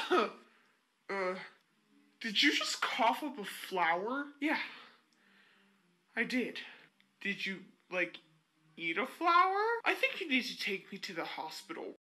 Did you just cough up a flower? Yeah, I did. Did you, eat a flower? I think you need to take me to the hospital